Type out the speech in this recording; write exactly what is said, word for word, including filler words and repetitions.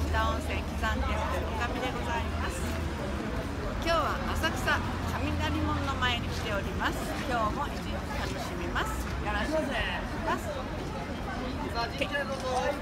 田温泉喜山天ホテルおかみでございます。今日は浅草雷門の前に来ております。今日も一日楽しみます。よろしくお願いします。